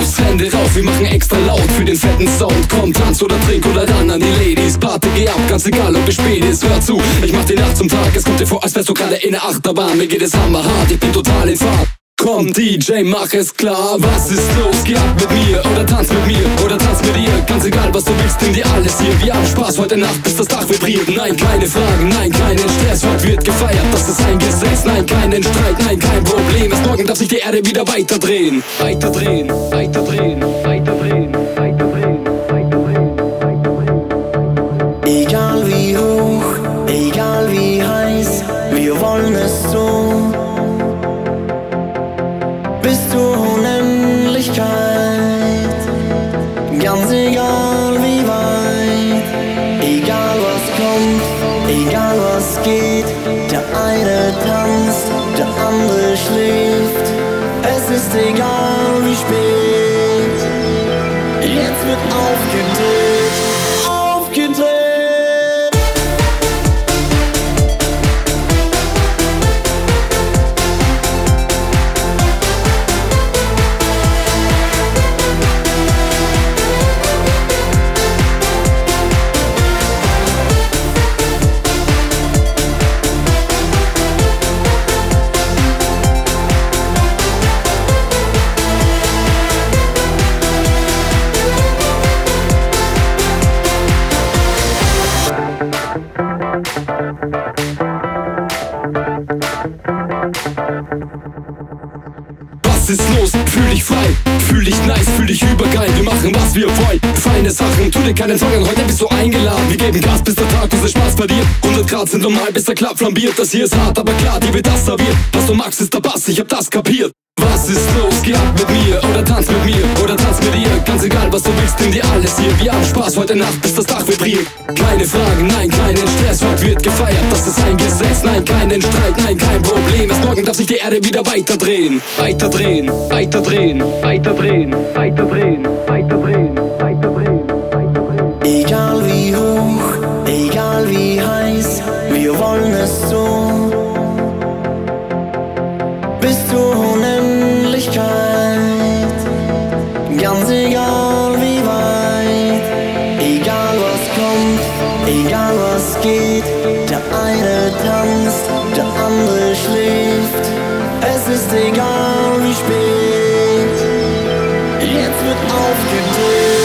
los, Hände rauf, wir machen extra laut für den fetten Sound. Komm, tanz oder trink oder dann an die Ladies. Party, geh ab, ganz egal ob es spät ist, hör zu. Ich mach die Nacht zum Tag, es kommt dir vor, als wärst du gerade in der Achterbahn. Mir geht es hammerhart, ich bin total in Fahrt. Komm DJ, mach es klar, was ist los? Geh ab mit mir oder tanz mit mir oder tanz mit ihr. Ganz egal was du willst, nimm dir alles hier. Wir haben Spaß heute Nacht, bis das Dach vibriert. Nein, keine Fragen, nein, keinen Stress. Heute wird gefeiert, das ist ein Gesetz. Nein, keinen Streit, nein, kein Problem. Erst morgen darf sich die Erde wieder weiterdrehen. Weiterdrehen, weiterdrehen, weiterdrehen, weiterdrehen, weiterdrehen, weiterdrehen. Egal wie hoch, egal wie heiß, wir wollen es so. Bis zur Unendlichkeit, ganz egal wie weit, egal was kommt, egal was geht, der eine tanzt, der andere schläft, es ist egal wie spät, jetzt wird aufgedreht, aufgedreht. Was ist los? Fühl dich frei, fühl dich nice, fühl dich übergeil. Wir machen was wir wollen, feine Sachen, tu dir keinen Sorgen, heute bist du eingeladen. Wir geben Gas bis der Tag unser Spaß verliert. 100 Grad sind normal, bis der Klapp flambiert. Das hier ist hart, aber klar, dir wird das serviert. Was du magst ist der Bass, ich hab das kapiert. Was ist los? Geh ab mit mir oder tanz mit mir oder tanz mit ihr. Ganz egal was du willst, nimm dir alles hier. Wir haben Spaß heute Nacht, bis das Dach vibriert. Keine Fragen, nein, keinen Stress. Heute wird gefeiert, das ist ein Gesetz. Nein, keinen Streit, nein, kein Problem. Erst morgen darf sich die Erde wieder weiterdrehen. Weiterdrehen, weiterdrehen, weiterdrehen, weiterdrehen, weiterdrehen, weiterdrehen, weiterdrehen. Egal wie hoch, egal wie heiß, wir wollen es so. Bis zur Unendlichkeit, ganz egal wie weit, egal was kommt, egal was geht, der eine tanzt, der andere schläft, es ist egal wie spät, jetzt wird aufgedreht.